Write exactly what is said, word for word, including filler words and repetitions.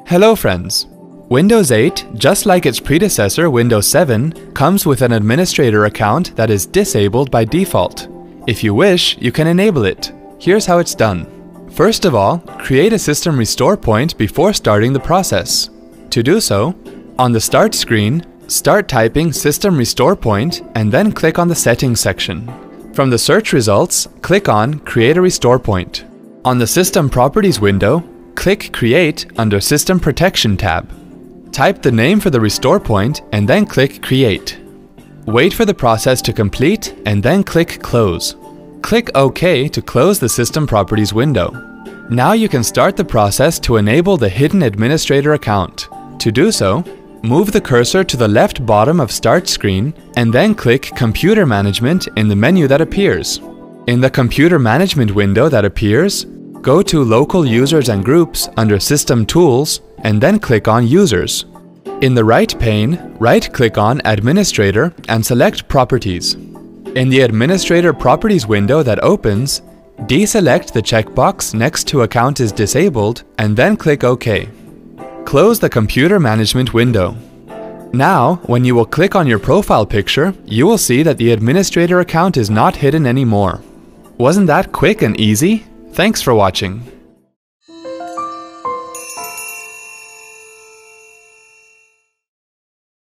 Hello friends! Windows eight, just like its predecessor Windows seven, comes with an administrator account that is disabled by default. If you wish, you can enable it. Here's how it's done. First of all, create a system restore point before starting the process. To do so, on the Start screen, start typing System Restore Point and then click on the Settings section. From the search results, click on Create a Restore Point. On the System Properties window, click Create under System Protection tab. Type the name for the restore point and then click Create. Wait for the process to complete and then click Close. Click OK to close the System Properties window. Now you can start the process to enable the hidden administrator account. To do so, move the cursor to the left bottom of Start screen and then click Computer Management in the menu that appears. In the Computer Management window that appears, go to Local Users and Groups under System Tools and then click on Users. In the right pane, right-click on Administrator and select Properties. In the Administrator Properties window that opens, deselect the checkbox next to Account is disabled and then click OK. Close the Computer Management window. Now, when you will click on your profile picture, you will see that the administrator account is not hidden anymore. Wasn't that quick and easy? Thanks for watching.